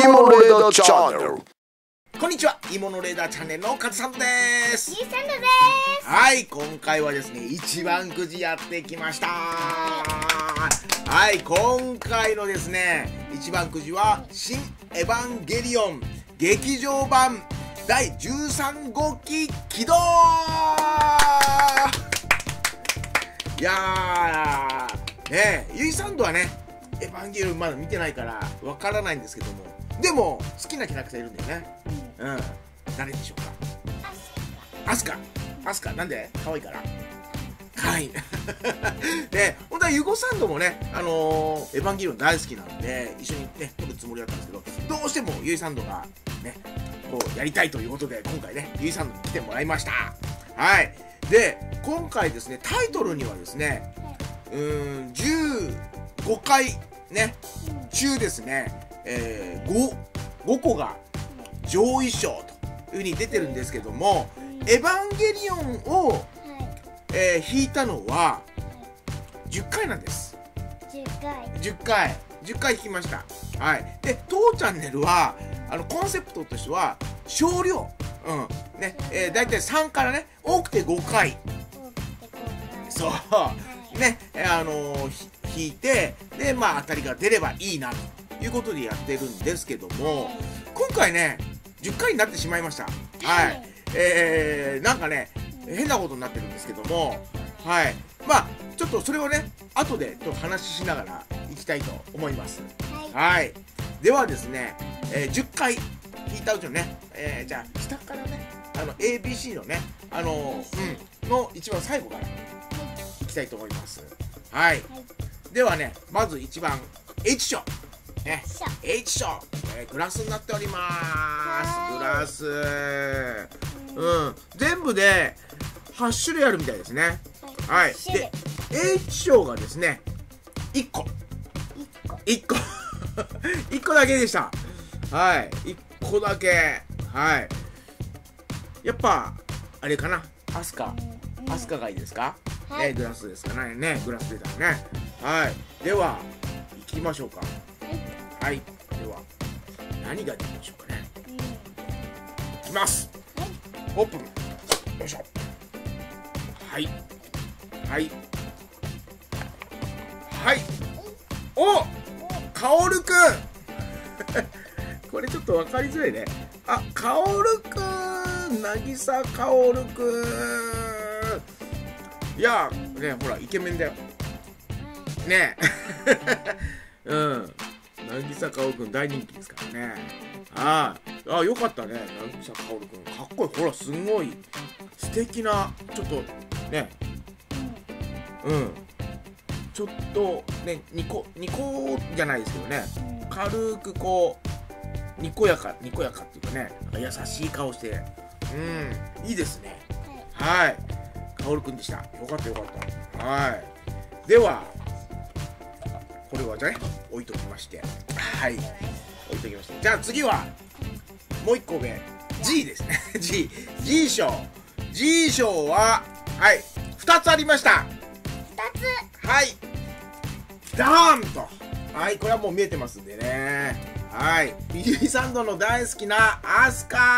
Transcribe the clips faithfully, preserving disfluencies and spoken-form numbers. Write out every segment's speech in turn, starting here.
モノレーダーチャンネル。 こんにちは、いものレーダーチャンネルのカズさんです。 ゆうさんです。 はい、今回はですね、一番くじやってきました。はい、今回のですね、一番くじは新エヴァンゲリオン劇場版だいじゅうさんごき起動。いやーね、ゆいさんとはね、エヴァンゲリオンまだ見てないからわからないんですけども、でも好きなキャラクターいるんだよね。うん、誰でしょうか。アスカ。アスカ、なんで？可愛いから。可愛い。で、本当はユゴサンドもね、あのー、エヴァンゲリオン大好きなんで一緒にね撮るつもりだったんですけど、どうしてもユイサンドがねこうやりたいということで、今回ねユイサンドに来てもらいました。はい。で、今回ですね、タイトルにはですね、うーんじゅうごかいね中ですね、えー、5, 5個が上位賞という風に出てるんですけども、エヴァンゲリオンを、はい、えー、引いたのはじゅっかいなんです。 じゅっかいじゅっかいじゅっかい引きました。はい。で、当チャンネルはあのコンセプトとしては少量、うんね、えー、だいたいさんからね、多くてごかい、そうね、あのー、引いて、でまあ当たりが出ればいいなということでやってるんですけども、今回ねじゅっかいになってしまいました。はい。えー、なんかね変なことになってるんですけども、はい。まあちょっとそれをね後でと話ししながらいきたいと思います。はい。ではですね、えー、じゅっかい引いたうちのね、えー、じゃあ下からね、あの エービーシー のね、あのー、うんの一番最後からいきたいと思います。はい。ではね、まず一番 H 賞ね、H 賞、えー、グラスになっております。グラス、うん、全部ではちしゅるいあるみたいですね。はい。で H 賞がですねいっこいっこいっこだけでした。はい、いっこだけ。はい。やっぱあれかな、アスカアスカがいいですか、はい、ね、グラスですかね。ね、グラス出たね。はい。では行きましょうか。はい。では何が出るでしょうかね。いきます。オープン。よいしょ。はいはいはい。お、カオルくんこれちょっと分かりづらいね。あ、カオルくん、渚カオルくん。いやね、ほらイケメンだよね。うん渚カオルくん大人気ですからね。ああ、よかったね、渚カオルくん。かっこいい。ほら、すごい素敵な、ちょっとね、うんちょっとね、にこにこじゃないですけどね、軽くこうにこやかにこやかっていうかね、優しい顔して、うん、いいですね。はい。カオルくんでした。よかったよかった。はい。ではこれはじゃあね置いときまして、はい、置いときまして、じゃあ次はもういっこめ G ですね。 G G 賞 G 賞ははいふたつありました。 ふたつ、 はい、ダーンと。はい、これはもう見えてますんでね。はい、ゆいサンドの大好きなアスカ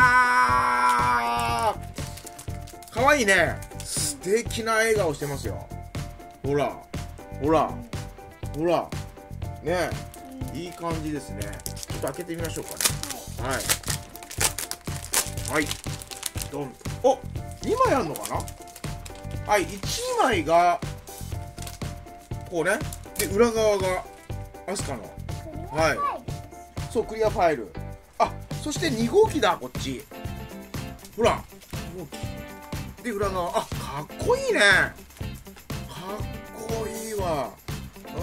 ー、かわいいね。素敵な笑顔してますよ。ほらほらほらね、いい感じですね。ちょっと開けてみましょうかね。はいはい、ドン。お、にまいあるのかな。はい、いちまいがこうね、で裏側がアスカの、はい、そう、クリアファイル。あ、そしてにごうきだ、こっち。ほら、にごうきで裏側。あ、かっこいいね。かっこいいわ。うん、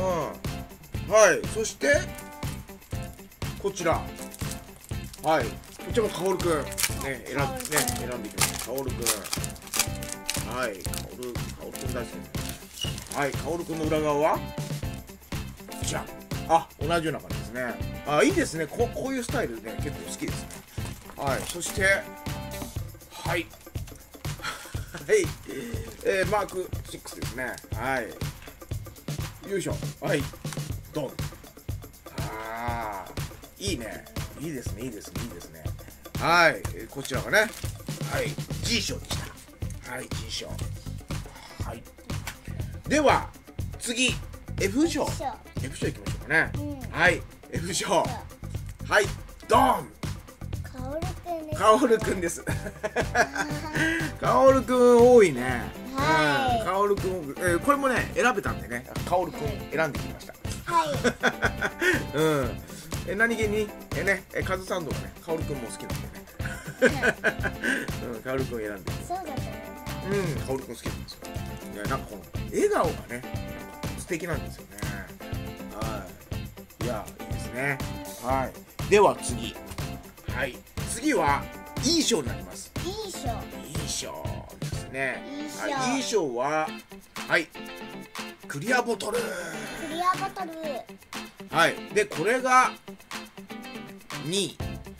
はい。そしてこちら、はい、こちらもカオルくんね、選んでね、選んでいきました。カオルくん、はい、カオルカオルくん大好き。はい、カオルくんの裏側はじゃん。あ、同じような感じですね。あ、いいですね。こ, こういうスタイルね、結構好きですね。はい。そしてはいはい、えー、マークろくですね。はい、よいしょ。はい、ドン。ああ、いいね。 いいですねいいですねいいですね。はい、えーこちらがね、はい G 賞でした。はい G 賞。はい、では次 F 賞。 F 賞 F 賞いきましょうかね。 うんはい F 賞。はいドン。 カオルくんです。 カオルくんです。カオルくん多いね。 はいうんカオルくん、えーこれもね選べたんでね、カオルくん選んできました。 はい。 うんえ何気にえねえカズサンドがねカオルくんも好きなんでね。うんカオルくん選んで。 そうだと思うんカオルくん好きなんですよ。いやなんかこの笑顔がね素敵なんですよね。はいいやいいですね。はいでは次。はい次はいい賞になります。 う。いい賞。 いい賞ですね。 いい賞はいいい賞ははいクリアボトル。 クリアボトル。 はいでこれがに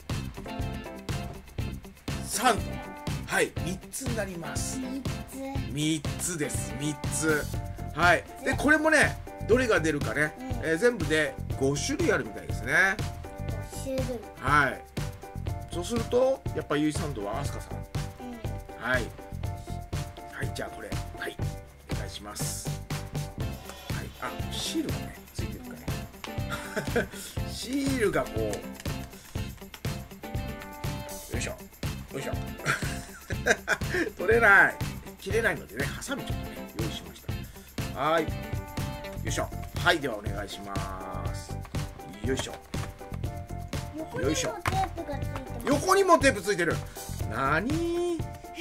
さんとはいみっつになります。 三つ。 みっつですみっつ。はいでこれもねどれが出るかね、 うんえー全部でごしゅるいあるみたいですね。 種類。 はいそうするとやっぱゆいサンドはアスカさん。 うん。 はいはいじゃあこれはいお願いします。はいあシールがねついてるかね。シールがこうよいしょよいしょ。取れない切れないのでねハサミちょっとね用意しました。はいよいしょ。はいではお願いします。よいしょ横にもテープがついてます。 横にもテープついてる。なに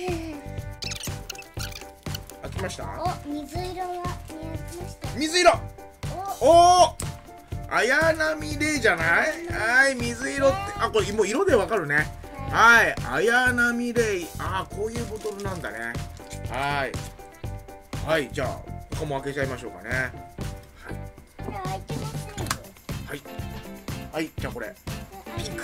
開きました。 お、水色が見えました。 水色。 お、 おお綾波レイじゃない。はい水色ってあこれもう色でわかるね。はい綾波レイ。あこういうボトルなんだね。はいはいじゃあここも開けちゃいましょうかね。 これ開いてませんよ。 はいはいじゃあこれピンク。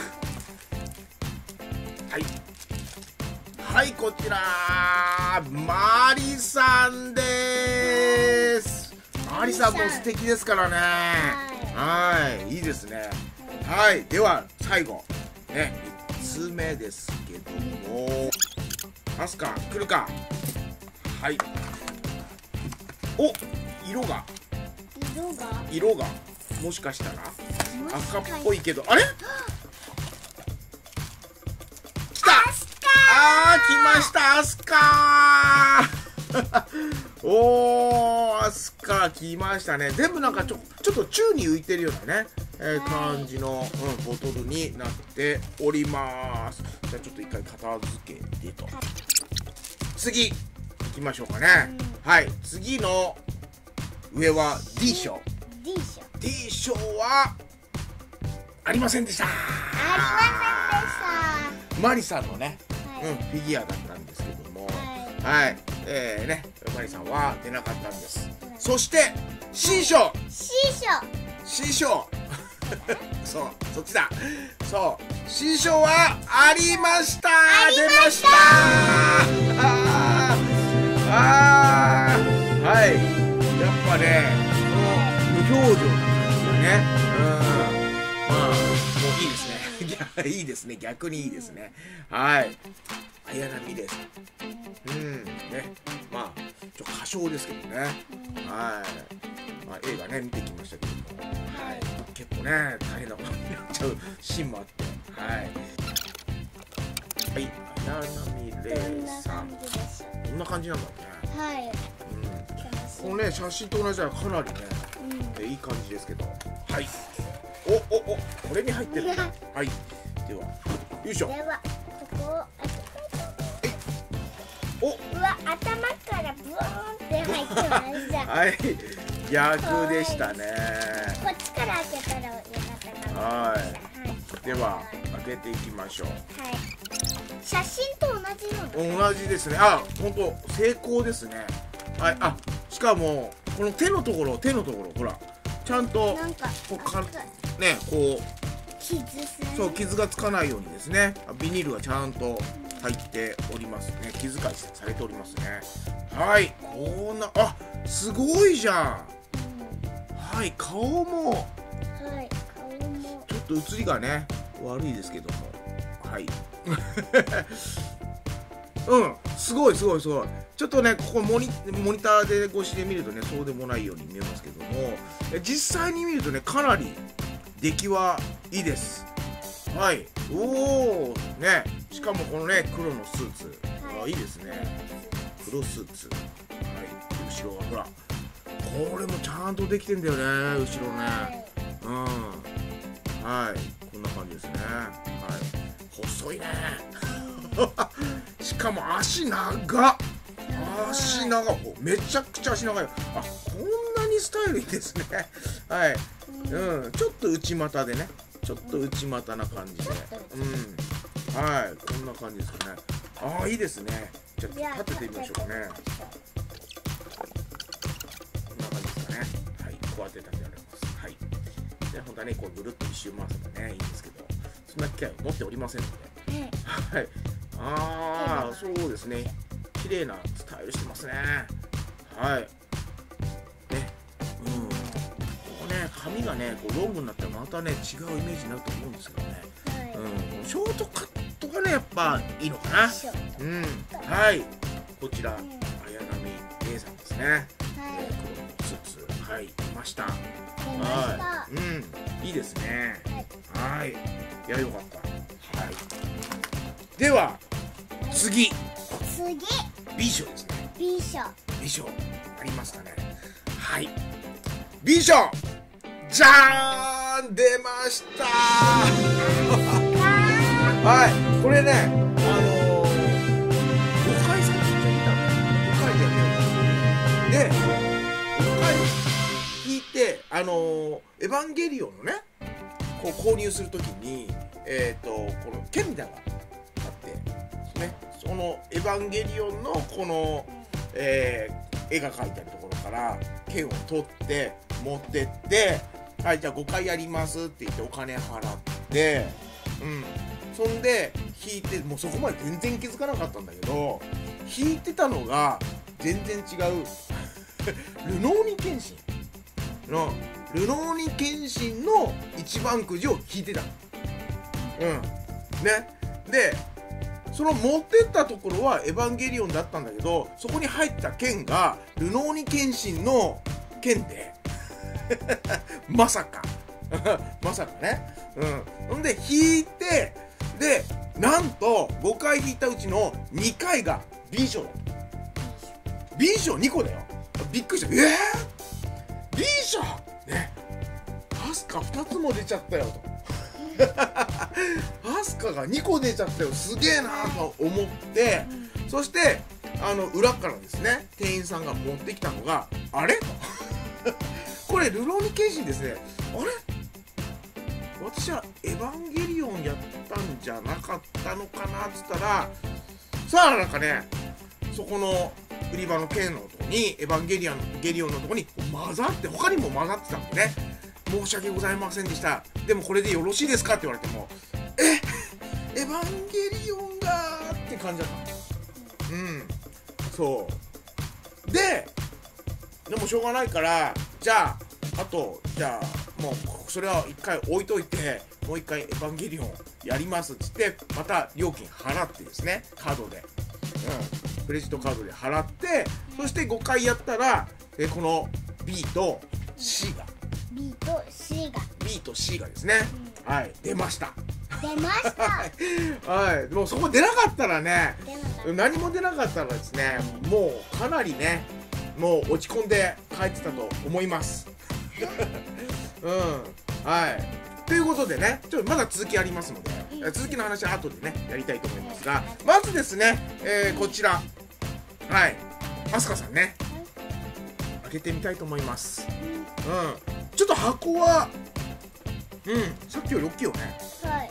はいはいこちらマリさんです。マリさんも素敵ですからね。はいいいですね。はいでは最後ねみっつめですけどもアスカ来るか。はいお色が色が色がもしかしたらもし赤っかしてぽいけどあれ来た。 アスカあー来ましたアスカー。おーアスカ来ましたね。全部なんかちょちょっと宙に浮いてるようなね、えーはい感じの、うん、ボトルになっております。じゃあちょっと一回片付けてと次行きましょうかね。はい次の上は D 賞。 D 賞。 D 賞はありませんでした。 ありませんでした。 マリさんのね、 はいうん、フィギュアだったんですけども、 はいはい、えー、ね、マリさんは出なかったんです。そして C 賞。 C 賞。 C 賞そうそっちだ。そう C 賞はありました。出ました。あーあーはいやっぱねこの無表情な感じがね、うんまあもういいですね。いいですね逆にいいですね。はい綾波です。うんねまあちょっと歌唱ですけどね。はいまあ映画ね見てきましたけども、はい結構ね大変なことになっちゃうシーンもあってはいはい綾波レどんなイさん感じでしょこんな感じなんだね。 う。はい。 うん楽しい。 このね写真と同じだからかなりね、 うん。 えいい感じですけどはいおおおこれに入ってるはいではよいしょではここを開けておうわ頭からブーンって入ってましたこはい逆でしたね。 っちから開けたらよかったかな。 はいはいでは開けていきましょう。 はい。写真と同じの。 同じですね。あ本当成功ですね。はいあしかもこの手のところ手のところほらちゃんとなんかこうかねこう傷する。 そう傷がつかないようにですねビニールがちゃんと入っておりますね。気遣いされておりますね。はいこんなあすごいじゃん。はい顔もはい。顔も。 ちょっと写りがね悪いですけども、はいうんすごいすごいすごい。ちょっとねここモニ、モニターで越しで見るとねそうでもないように見えますけども、実際に見るとねかなり出来はいいです。はい、おおね、しかもこのね黒のスーツ、はい、あいいですね、黒スーツ、はい、後ろがほらこれもちゃんとできてんだよね、後ろね、うん、はい、こんな感じですね、はい、細いねしかも足長っ、足長っ、めちゃくちゃ足長い。あ、こんなにスタイルいいですねはい、うん、ちょっと内股でね、ちょっと内股な感じで、うん、はい、こんな感じですかね。ああ、いいですね。じゃあ立ててみましょうかね。こんな感じですかね。はい、こうやって立てられます。はい。で、本当はね、こうぐるっと一周回せばね、いいんですけど、そんな機会を持っておりませんので、はい。ああ、そうですね。綺麗なスタイルしてますね。はい。ね、うん。ここね、髪がね、こうロングになったらまたね、違うイメージになると思うんですけどね。うん、ショートカットがね、やっぱいいのかな。うん、はい。こちら、綾波レイさんですね。はい、えー、黒のスーツ、はい、来ました。はい、うん、いいですね。はい、いや、よかった。はい。では、次。 次。 B 賞ですね。 B 賞。 B 賞、ありますかね。はい。B 賞。じゃーん、出ましたーはい、これね、あのー、ごかいさんじゃ見たのごかいだよね。で、ごかい聞いて、あのー、エヴァンゲリオンのね、こう購入するときに、えっと、この剣みたいなのがあって、ね、そのエヴァンゲリオンのこの、えー、絵が描いてあるところから剣を取って持ってって、はい、じゃあごかいやりますって言ってお金払って、うん、そんで弾いて、もうそこまで全然気づかなかったんだけど、弾いてたのが全然違うルノーニケンシンのルノーニケンシンの一番くじを弾いてた。うんね、でその持ってったところはエヴァンゲリオンだったんだけど、そこに入った剣がルノーニケンシンの剣でまさかまさかね、うん、んで弾いて、でなんとごかい弾いたうちのにかいが B 賞だった。 B 賞にこだよ。びっくりした。えー、B 賞ね、アスカふたつも出ちゃったよとアスカがにこ出ちゃったよ、すげえなと思って、そしてあの裏からですね、店員さんが持ってきたのが、あれとこれルローニケンシンですね。あれ、私はエヴァンゲリオンやったんじゃなかったのかなっつったら、さあなんかね、そこの売り場の剣のとこにエヴァンゲリオンゲリオンのとこに混ざって、他にも混ざってたんでね、申し訳ございませんでした、でもこれでよろしいですかって言われても、えエヴァンゲリオンがーって感じだった。うん、そうで、でもしょうがないから、じゃああとじゃあもうそれは一回置いといて、もう一回エヴァンゲリオンやりますっつって、また料金払ってですね、カードで、うん、クレジットカードで払って、そしてごかいやったら、えこの B と C が B と C が B と C がですね、うん、はい、出ました。 出ましたはい、もうそこ出なかったらね、 出何も出なかったらですね、もうかなりね、もう落ち込んで帰ってたと思いますうん、はい、ということでね、ちょっとまだ続きありますので、うん、続きの話は後でねやりたいと思いますが、まずですね、えー、こちら、はい、アスカさんね、開けてみたいと思います。うん、うん、ちょっと箱は、うん、さっきより大きいよね。 はい。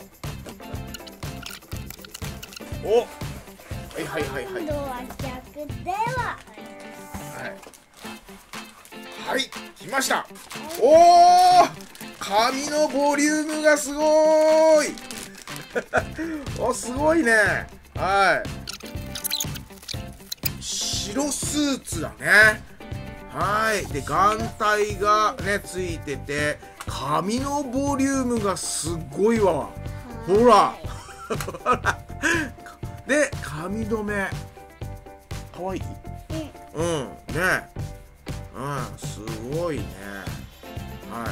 お、はいはいはいはい。 今度は逆では。 はい。はい、来ました。おお、紙のボリュームがすごーいお、すごいね。はい。白スーツだね。はい。で、眼帯がねついてて、紙のボリュームがすごいわ。 ほらで髪留めかわいい。うんね、うんすごいね。はい、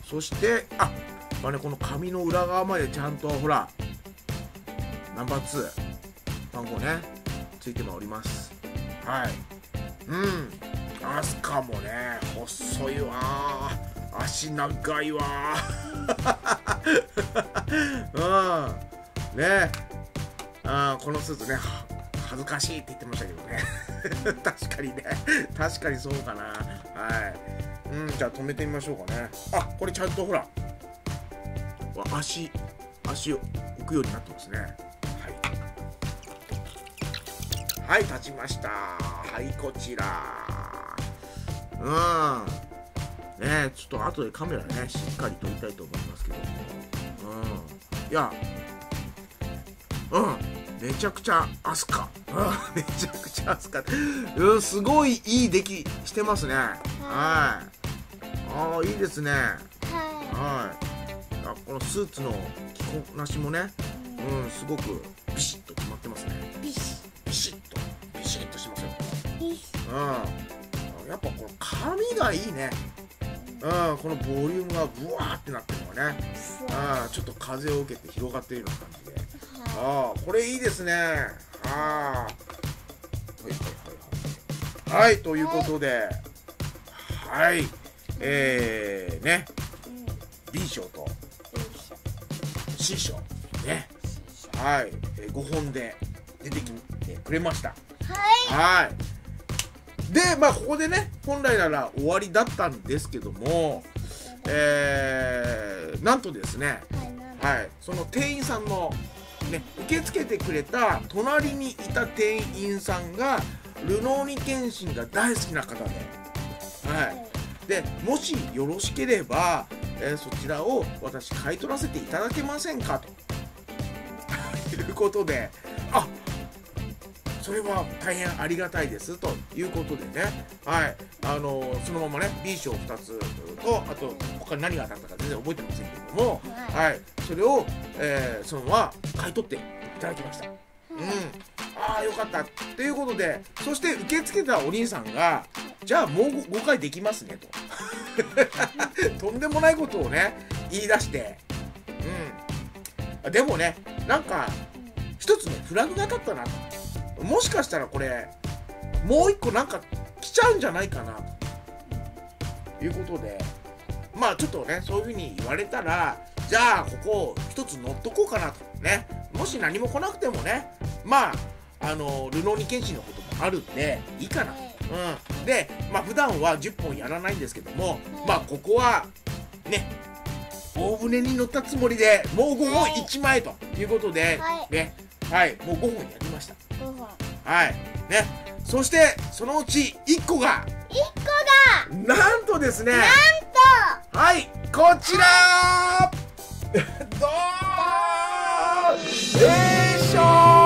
そしてあまあね、この紙の裏側までちゃんとほらナンバーツー番号ねついております。はい、うんアスカもね細いわ、足長いわうんね、あこのスーツね恥ずかしいって言ってましたけどね確かにね、確かにそうかな。はい、うんじゃあ止めてみましょうかね。あこれちゃんとほら足足を置くようになってますね。はい、はい、立ちました。はいこちら、うんね、ちょっと後でカメラねしっかり撮りたいと思いますけども、うんいやうんめちゃくちゃアスカ、うんめちゃくちゃアスカ、うんすごいいい出来してますね。はい、ああいいですね。はい、あこのスーツの着こなしもね、うんすごくビシッと決まってますね。 ビシビシッとビシッとしますよ。 ビシうんやっぱこの髪がいいね。うんこのボリュームがブワーってなってるのがね、うんちょっと風を受けて広がっているような感じで、ああこれいいですね。ああはいはいはいはい、ということではい、えーね B 賞と C 賞ね、はい、えー、ごほんで出てきてくれました。 はいはいでまあここでね本来なら終わりだったんですけども、えー、なんとですね、はい、その店員さんのね受け付けてくれた隣にいた店員さんがルノーニケンシンが大好きな方で、はい、でもしよろしければ、えー、そちらを私買い取らせていただけませんかということで、あそれは大変ありがたいですということでね、はい、あのー、そのままね B 賞ふたつとあと他に何が当たったか全然覚えてませんけども、はい、それを、えー、そのまま買い取っていただきました。うん、ああよかったということで、そして受け付けたお兄さんがじゃあもうごかいできますねととんでもないことをね言い出して、うん、でもねなんか一つねフラグが立ったなと。もしかしたらこれもう一個なんか来ちゃうんじゃないかなということで、まあちょっとねそういうふうに言われたらじゃあここ一つ乗っとこうかなとね、もし何も来なくてもねまああのルノーニケンシンのこともあるんでいいかな、うん、でまあ普段はじゅっぽんやらないんですけども、まあここはね大船に乗ったつもりでもうごほんいちまいということで、ねはいもうごほんやりました。はいね、そしてそのうちいっこがいっこがなんとですね、 なんとはいこちらどーんでしょ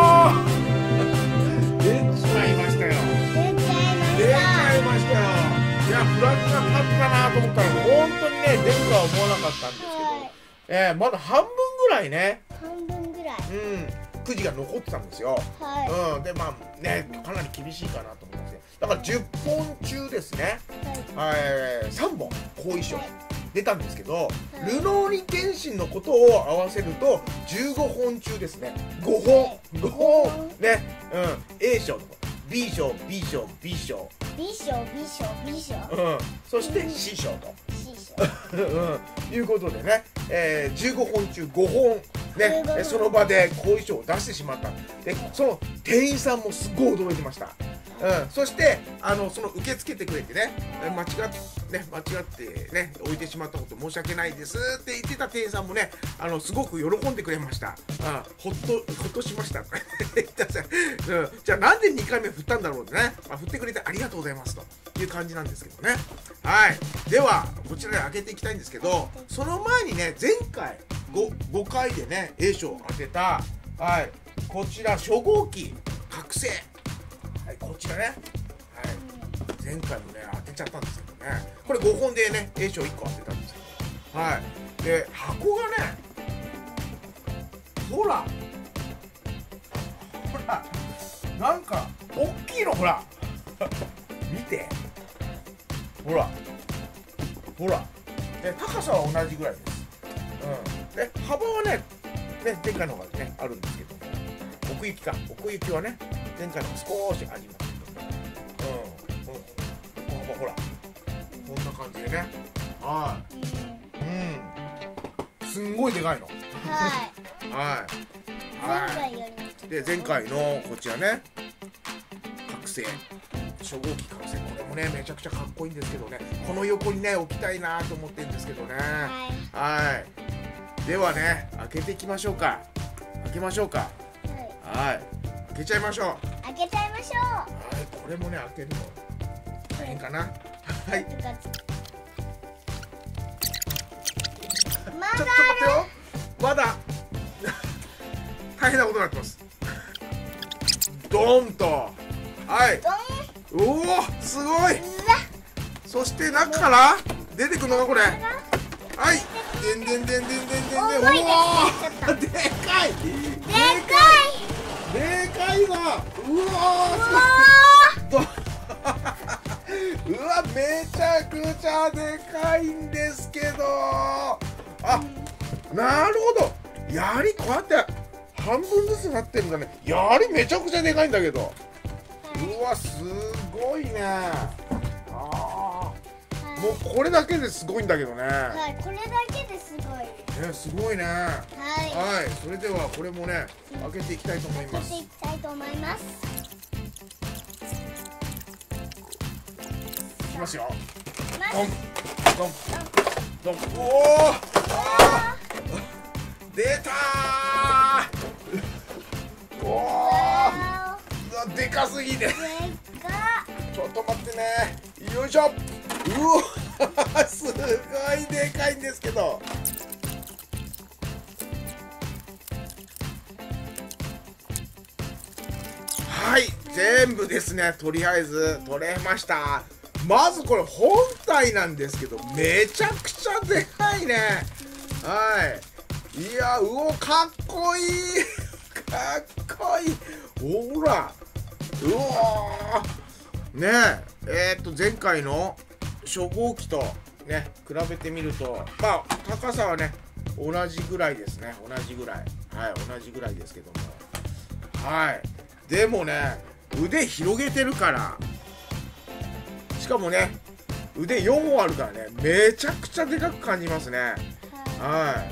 ー出ちまいましたよ。 出ちゃいました。 出ちゃいましたよ。いやフラグが立ったなと思ったら本当にね出るとは思わなかったんですけど、 はい、 えー、まだ半分ぐらいね半分ぐらいうんくじが残ってたんですよ。 はい、 うん、でまあねかなり厳しいかなと思いますね。だからじゅっぽん中ですね、はい、さんぼん後遺症出たんですけど、はい、ルノーニケンシンのことを合わせるとじゅうごほん中ですねごほんごほんね、うん、A 賞と B 賞 B 賞 B 賞 B 賞 B 賞 B 賞、 うん、そして C 賞と、 C 賞うん、いうことでね、えー、じゅうごほん中ごほんね、その場で後遺症を出してしまったで、その店員さんもすごい驚いてました。うん、そしてあのその受け付けてくれてね間違ってね間違ってね置いてしまったこと申し訳ないですって言ってた店員さんもねあのすごく喜んでくれました。うん、ほっとほっとしましたって言ったんですよ。うん、じゃあなんでにかいめ振ったんだろうってね、まあ、振ってくれてありがとうございますという感じなんですけどね。はい、ではこちらで開けていきたいんですけど、その前にね前回 5, ごかいでね A 賞を当てた、はい、こちら初号機覚醒、はい、こちらね、はい、前回もね当てちゃったんですけどね、これごほんでね A 賞いっこ当てたんですけど、はい、で箱がねほらほら、なんか大きいの、ほら見て、ほらほら、で高さは同じぐらいです。うん、で幅はね、ね前回の方がねあるんですけども、奥行きか、奥行きはね前回の方が少しありますけども、うん、うん、ほらこんな感じでね、はい、うん、すんごいでかいの。 はい。 はい。 前回より。 で前回のこちらね、覚醒初号機覚醒、これもねめちゃくちゃかっこいいんですけどね、この横にね置きたいなと思ってるんですけどね。はい。ではね、開けていきましょうか。開けましょうか。はい。開けちゃいましょう。 開けちゃいましょはい。これもね開けるの大変かな。はい。 まちょっと待ってよ。まだ大変なことになってます。ドンと、はい。 ドン。 おお、すごい。 うわ。 そして中から出てくるのがこれ。はい。でんでんでんでんでんでんでん。おお、でかい。でかい。でかいぞ。うわー。うわ、めちゃくちゃでかいんですけど。あ、なるほど。槍こうやって半分ずつなってるんだね。槍めちゃくちゃでかいんだけど。うわ、すごいね。ああ、もうこれだけですごいんだけどね。 はい、これだけですごい。 ね、すごいね。 はい。 はい、それではこれもね、開けていきたいと思います。 開けていきたいと思います。 いきますよ。 まドン、ドン、ドン。おお。出たー。おお。うわ、でかすぎて。ちょっと待ってね。よいしょ。うわ、すごいでかいんですけど。はい、全部ですね、とりあえず取れました。まずこれ本体なんですけど、めちゃくちゃでかいね。はい。いや、うお、かっこいい。かっこいい。ほら。うわー。ねえ、えー、っと、前回の初号機とね、比べてみると、まあ、高さはね、同じぐらいですね。同じぐらい。はい、同じぐらいですけども。はい。でもね、腕広げてるから、しかもね、腕よんほんあるからね、めちゃくちゃでかく感じますね。はい。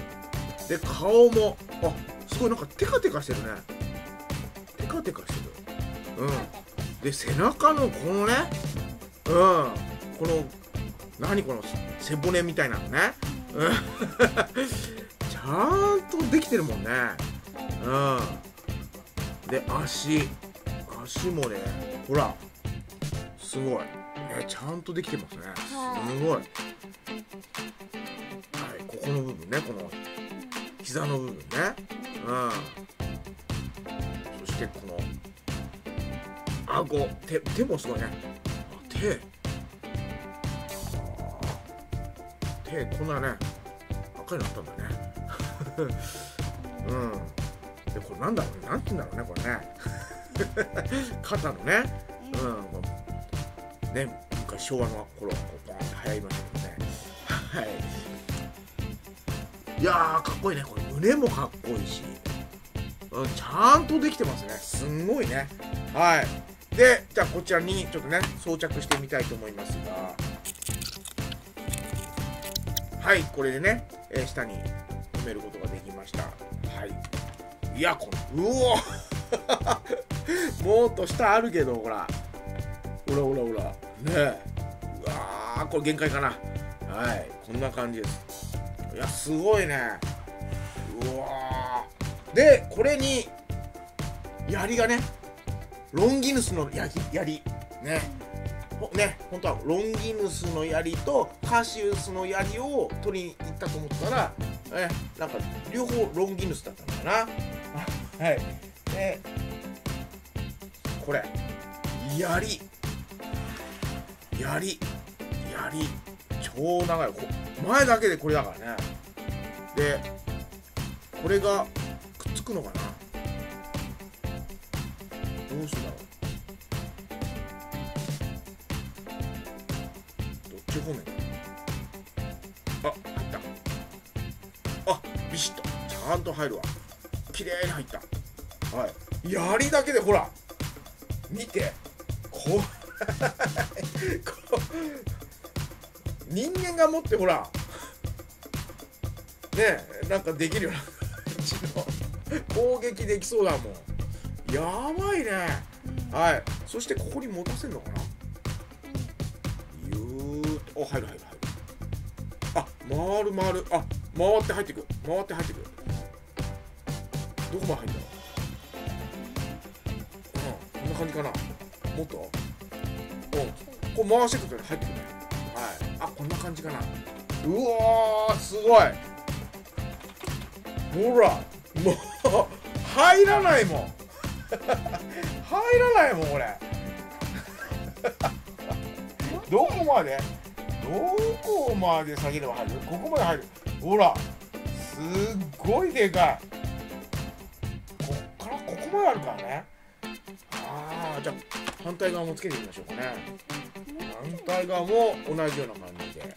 で、顔も、あ、すごいなんかテカテカしてるね。テカテカしてる。うん。で、背中のこのね、うん、この、何この背骨みたいなのね。うん。ちゃんとできてるもんね。うん。で、足。足もね、ほら、すごい。ね、ちゃんとできてますね。すごい。はい、ここの部分ね、この膝の部分ね。うん。そしてこの顎、手、手もすごいね。手。手、こんなね、赤いのあったんだね。うん。で、これなんだろうね、なんて言うんだろうね、これね。肩のね、うん、ね、昔昭和の頃、こうバーンって流行りましたけどね。はい。いやー、かっこいいね。これ胸もかっこいいし、うん、ちゃんとできてますね。すんごいね。はい。で、じゃあこちらにちょっとね、装着してみたいと思いますが、はい、これでね、えー、下に止めることができました。はい。いや、この、うおもっと下あるけど、ほら。ほらほらほら。ねえ。うわー、これ限界かな。はい。こんな感じです。いや、すごいね。うわー。で、これに、槍がね、ロンギヌスの槍。槍ね。ほね、本当はロンギヌスの槍とカシウスの槍を取りに行ったと思ったら、え、なんか両方ロンギヌスだったのかな。はい。で、これ、槍。槍。槍。超長い。前だけでこれだからね。で、これがくっつくくのかな。どうするんだろう。どっち方面。あ、入った。あ、ビシッとちゃんと入るわ。綺麗に入った。はい、槍だけでほら見て、こうこう人間が持ってほらねえ、なんかできるような感じの攻撃できそうだもん。やばいね。はい、そしてここに持たせるのかな。ゆーっと、お、入る入る入る。あ、回る回る。あ、回って入ってく、回って入ってく。どこまで入るんだろう。うん、こんな感じかな。もっと、うん、こう回してくると入ってくるね。はい、あ、こんな感じかな。うわー、すごい。ほら、もう入らないもん入らないもん、これどこまでどこまで下げれば入る。ここまで入る。ほら、すっごいでかい。こっからここまであるからね。ああ、じゃあ反対側もつけてみましょうかね。反対側も同じような感じで。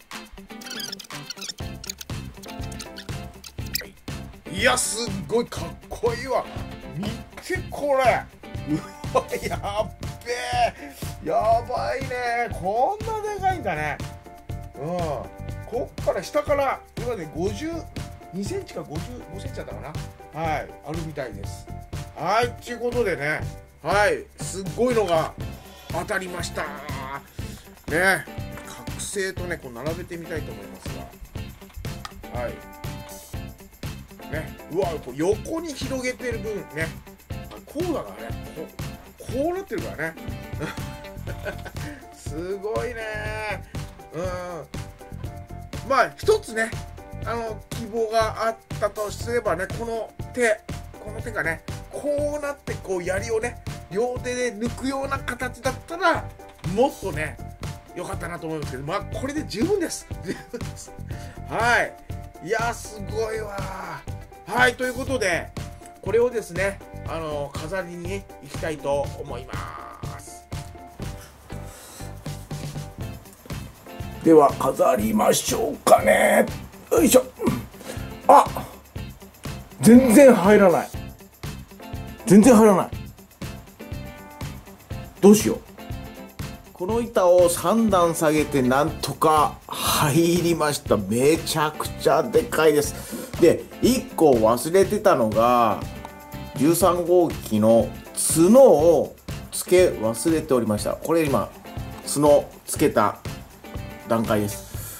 いや、すっごいかっこいいわ。見てこれ。うわ、やっべえ、やばいね。こんなでかいんだね。うん、こっから下から今ねごじゅうにセンチかごじゅうごセンチだったかな。はい、あるみたいです。はい、ということでね、はい、すっごいのが当たりましたね。覚醒とね、こう並べてみたいと思いますが、はいね、うわ、こう横に広げてる分ね、こうだからね、こう、こうなってるからねすごいね。うん、まあ一つね、あの希望があったとすればね、この手、この手がね、こうなってこう槍をね両手で抜くような形だったらもっとね良かったなと思いますけど、まあこれで十分です十分です。はい、いや、すごいわ。はい、ということでこれをですね、あの飾りにいきたいと思います。では飾りましょうかね。よいしょ。あ、全然入らない。全然入らない。どうしよう。この板をさん段下げてなんとか入りました。めちゃくちゃでかいです。で、いっこ忘れてたのがじゅうさん号機の角を付け忘れておりました。これ今角付けた段階です。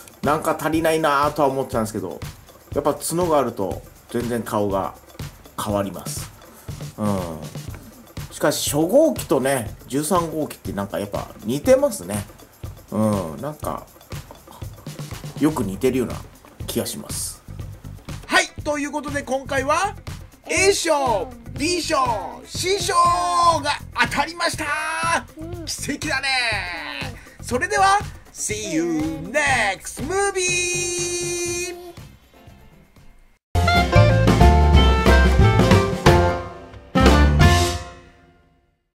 なんか足りないなとは思ってたんですけど、やっぱ角があると全然顔が変わります。うん。しかし初号機とねじゅうさん号機ってなんかやっぱ似てますね。うん、なんかよく似てるような気がします。はい、ということで今回は A 賞 B 賞 C 賞が当たりました。奇跡だね。それでは See you next movie!